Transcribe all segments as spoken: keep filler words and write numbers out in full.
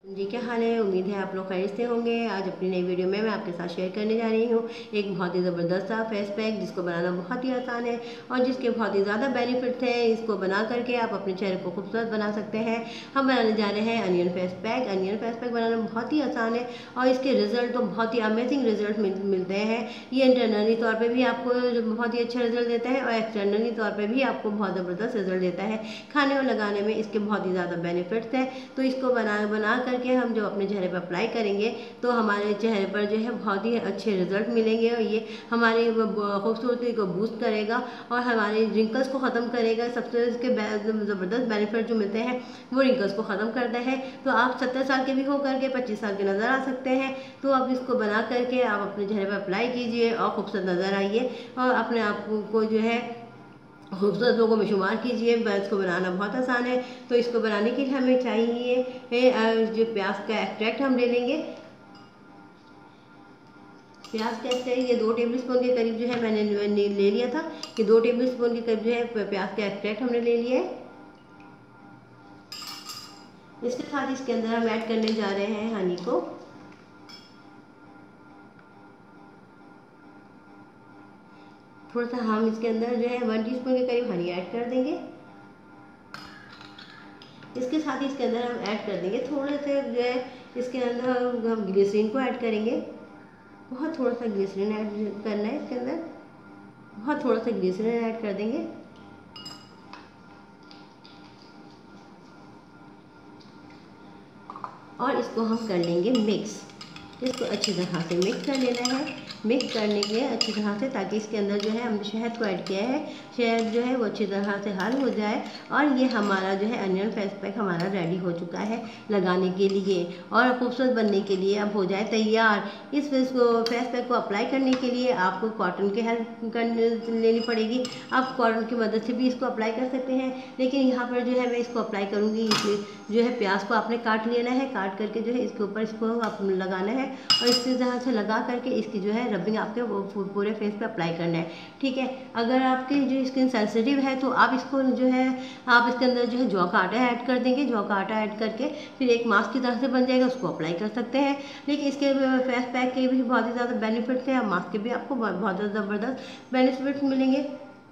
जी, क्या हाल है। उम्मीद है आप लोग खैरियत से होंगे। आज अपनी नई वीडियो में मैं आपके साथ शेयर करने जा रही हूँ एक बहुत ही ज़बरदस्त सा फेस पैक जिसको बनाना बहुत ही आसान है और जिसके बहुत ही ज़्यादा बेनिफिट्स हैं। इसको बना करके आप अपने चेहरे को खूबसूरत बना सकते हैं। हम बनाने जा रहे हैं onion face pack. Onion face pack बनाना बहुत ही आसान है और इसके रिजल्ट तो बहुत ही अमेजिंग रिजल्ट मिल, मिलते हैं। ये इंटरनली तौर पर भी आपको बहुत ही अच्छा रिजल्ट देता है और एक्सटर्नली तौर पर भी आपको बहुत ज़बरदस्त रिजल्ट देता है। खाने और लगाने में इसके बहुत ही ज़्यादा बेनिफिट्स हैं। तो इसको बना बना करके हम जब अपने चेहरे पर अप्लाई करेंगे तो हमारे चेहरे पर जो है बहुत ही अच्छे रिजल्ट मिलेंगे और ये हमारी खूबसूरती को बूस्ट करेगा और हमारे रिंकल्स को ख़त्म करेगा। सबसे इसके ज़बरदस्त बेनिफिट जो मिलते हैं वो रिंकल्स को ख़त्म करते हैं। तो आप सत्तर साल के भी हो करके पच्चीस साल के नज़र आ सकते हैं। तो आप इसको बना करके आप अपने चेहरे पर अप्लाई कीजिए और खूबसूरत नज़र आइए और अपने आप को जो है खूबसूरत लोगों में शुमार कीजिए। इसको बनाना बहुत आसान है। तो इसको बनाने के लिए हमें चाहिए जो प्याज का एक्सट्रैक्ट हम ले लेंगे। प्याज का एक्सट्रैक्ट ये दो टेबल स्पून के करीब जो है मैंने ले लिया था। कि दो टेबल स्पून के करीब जो है प्याज का एक्सट्रैक्ट हमने ले लिया है। इसके साथ इसके अंदर हम ऐड करने जा रहे हैं हनी को। थोड़ा सा हम इसके अंदर जो है वन टीस्पून के करीब हनी ऐड कर देंगे। इसके साथ ही इसके अंदर हम ऐड कर देंगे थोड़े से जो है इसके अंदर हम ग्लिसरीन को ऐड करेंगे। बहुत थोड़ा सा ग्लिसरीन ऐड करना है इसके अंदर। बहुत थोड़ा सा ग्लिसरीन ऐड कर देंगे और इसको हम कर लेंगे मिक्स। इसको अच्छी तरह से मिक्स कर लेना है। मिक्स करने के लिए अच्छी तरह से, ताकि इसके अंदर जो है हमने शहद को ऐड किया है, शहद जो है वो अच्छी तरह से हल हो जाए और ये हमारा जो है अनियन फेस पैक हमारा रेडी हो चुका है लगाने के लिए और खूबसूरत बनने के लिए अब हो जाए तैयार। इस फेस को फेस पैक को अप्लाई करने के लिए आपको कॉटन की हेल्प करने लेनी पड़ेगी। आप कॉटन की मदद से भी इसको अप्लाई कर सकते हैं, लेकिन यहाँ पर जो है मैं इसको अप्लाई करूँगी। इसलिए जो है प्याज को आपने काट लेना है, काट करके जो है इसके ऊपर इसको आप लगाना है और इसी तरह से लगा करके इसकी जो है रबिंग आपके पूरे फेस पे अप्लाई करना है। ठीक है। अगर आपकी जो स्किन सेंसिटिव है तो आप इसको जो है आप इसके अंदर जो है जौ का आटा ऐड कर देंगे। जौ का आटा ऐड करके फिर एक मास्क की तरह से बन जाएगा, उसको अप्लाई कर सकते हैं। लेकिन इसके फेस पैक के भी बहुत ही ज़्यादा बेनिफिट्स हैं और मास्क के भी आपको बहुत ज़बरदस्त बेनिफिट्स मिलेंगे।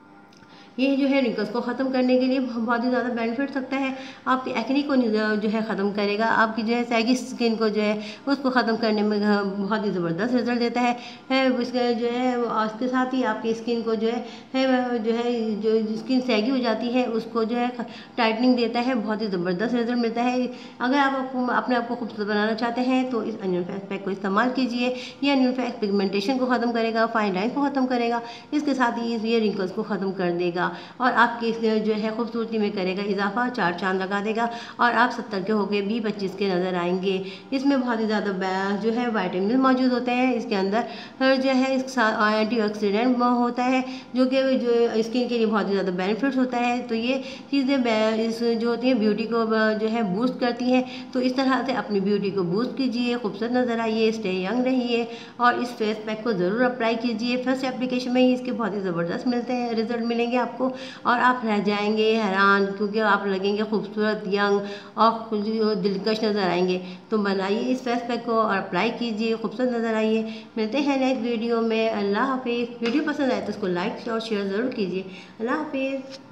ये जो है रिंकल्स को ख़त्म करने के लिए बहुत ही ज़्यादा बेनिफिट सकता है। आपकी एक्ने को जो है ख़त्म करेगा। आपकी जो है सैगी स्किन को जो है उसको ख़त्म करने में बहुत ही ज़बरदस्त रिजल्ट देता है, है उसके जो है उसके साथ ही आपकी स्किन को जो है, है जो है जो स्किन सैगी हो जाती है उसको जो है टाइटनिंग देता है। बहुत ही ज़बरदस्त रिजल्ट मिलता है। अगर आप अपने आप को खूबसूरत बनाना चाहते हैं तो इस अनियन फेस पैक को इस्तेमाल कीजिए। ये अनियन फेस पिगमेंटेशन को ख़त्म करेगा, फाइन लाइन को ख़त्म करेगा, इसके साथ ही ये रिंकल्स को ख़त्म कर देगा और आपकी जो है खूबसूरती में करेगा इजाफा, चार चांद लगा देगा और आप सत्तर के होके भी पच्चीस के नज़र आएंगे। इसमें बहुत ही ज़्यादा जो है विटामिन मौजूद होते हैं। इसके अंदर जो है एंटीऑक्सीडेंट होता है जो कि जो स्किन के लिए बहुत ही ज़्यादा बेनिफिट्स होता है। तो ये चीज़ें इस जो होती हैं ब्यूटी को जो है बूस्ट करती हैं। तो इस तरह से अपनी ब्यूटी को बूस्ट कीजिए, खूबसूरत नज़र आइए, स्टे यंग रहिए और इस फेस पैक को ज़रूर अप्लाई कीजिए। फर्स्ट एप्लीकेशन में ही इसके बहुत ही ज़बरदस्त मिलते हैं रिजल्ट मिलेंगे आपको और आप रह जाएंगे हैरान, क्योंकि आप लगेंगे खूबसूरत, यंग और दिलकश नज़र आएंगे। तो बनाइए इस फेस पैक को और अप्लाई कीजिए, खूबसूरत नज़र आइए। मिलते हैं नेक्स्ट वीडियो में। अल्लाह हाफिज़। वीडियो पसंद आए तो उसको लाइक और शेयर ज़रूर कीजिए। अल्लाह हाफिज़।